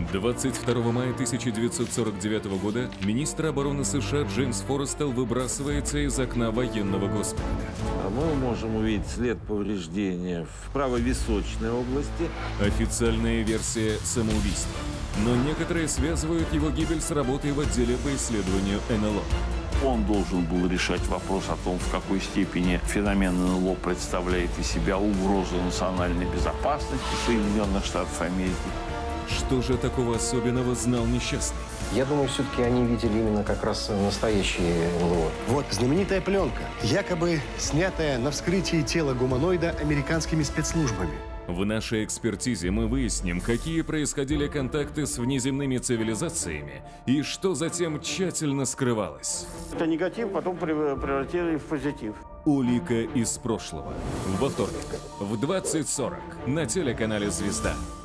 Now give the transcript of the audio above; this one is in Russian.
22 мая 1949 года министр обороны США Джеймс Форрестелл выбрасывается из окна военного госпиталя. Мы можем увидеть след повреждения в правовисочной области. Официальная версия самоубийства. Но некоторые связывают его гибель с работой в отделе по исследованию НЛО. Он должен был решать вопрос о том, в какой степени феномен НЛО представляет из себя угрозу национальной безопасности Соединенных Штатов Америки. Что же такого особенного знал несчастный? Я думаю, все-таки они видели именно как раз настоящие НЛО. Вот знаменитая пленка, якобы снятая на вскрытии тела гуманоида американскими спецслужбами. В нашей экспертизе мы выясним, какие происходили контакты с внеземными цивилизациями и что затем тщательно скрывалось. Это негатив потом превратили в позитив. Улика из прошлого. Во вторник в 20:40 на телеканале «Звезда».